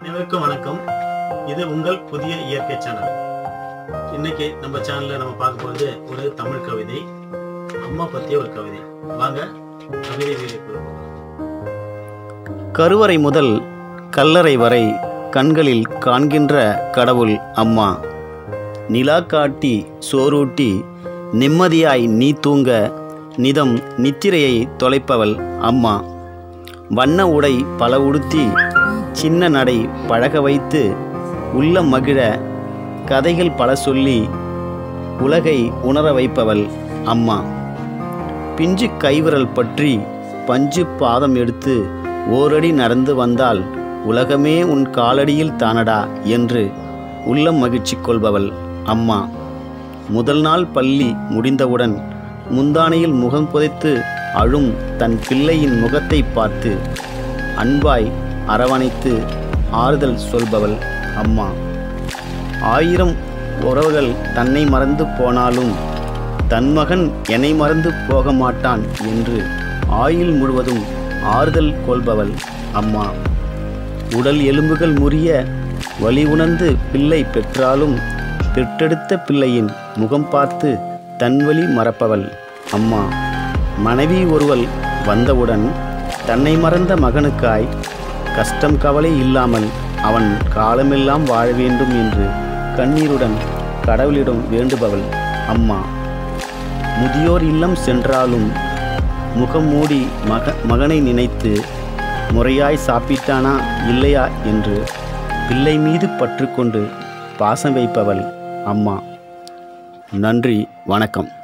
அனைவருக்கும் வணக்கம். இது உங்கள் புதிய இயற்கை சேனல். இன்னைக்கு நம்ம சேனல்ல நம்ம பார்க்க போறது ஒரு தமிழ் கவிதை, அம்மா பற்றிய ஒரு கவிதை. வாங்க கவிதை வீடியோக்குள்ள போகலாம். கருவறை முதல் கல்லறை வரை கண்களில் காண்கின்ற கடவுள் அம்மா. நிலா காட்டி சோறூட்டி நிம்மதியாய் நீ தூங்க நிதம் நித்திரையை தொலைப்பவள் அம்மா. வண்ண உடை பல உடுத்தி சின்ன நடை பழக வைத்து உள்ள மகிழ கதைகள் பல சொல்லி உலகை உணர வைப்பவள் அம்மா. பிஞ்சு கைவிரல் பற்றி பஞ்சு பாதம் எடுத்து ஓரடி நடந்து வந்தால் உலகமே உன் காலடியில் தானடா என்று உள்ளம் மகிழ்ச்சி கொள்பவள் அம்மா. முதல் நாள் பள்ளி முடிந்தவுடன் முந்தானையில் முகம் புதைத்து அழும் தன் பிள்ளையின் முகத்தை பார்த்து அன்பாய் அரவணைத்து ஆறுதல் சொல்பவள் அம்மா. 1000 உறவுகள் தன்னை மறந்து போனாலும் தன் மகன் என்னை மறந்து போக மாட்டான் என்று ஆயுள் முழுவதும் ஆறுதல் கொள்பவள் அம்மா. உடல் எலும்புகள் முறிய வலி உணர்ந்து பிள்ளை பெற்றாலும் பெற்றெடுத்த பிள்ளையின் முகம் பார்த்து தன் வலி மறப்பவள் அம்மா. மனைவி ஒருவள் வந்தவுடன் தன்னை மறந்த மகனுக்காய் கஷ்டம் கவலை இல்லாமல் அவன் காலமெல்லாம் வாழ வேண்டும் என்று கண்ணீருடன் கடவுளிடம் வேண்டுபவள் அம்மா. முதியோர் இல்லம் சென்றாலும் முகம் மூடி மகனை நினைத்து முறையாய் சாப்பிட்டானா இல்லையா என்று பிள்ளை மீது பற்று கொண்டு பாசம் வைப்பவள் அம்மா. நன்றி, வணக்கம்.